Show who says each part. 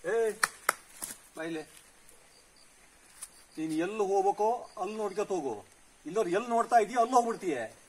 Speaker 1: ಏ ಬಾಯ್ಲೆ, ನೀನ್ ಎಲ್ಲಿ ಹೋಗ್ಬೇಕೋ ಅಲ್ಲಿ ನೋಡ್ಕೊತ ಹೋಗು. ಇಲ್ಲೋರು ಎಲ್ಲಿ ನೋಡ್ತಾ ಇದೀಯೋ ಅಲ್ಲಿ ಹೋಗ್ಬಿಡ್ತೀಯ.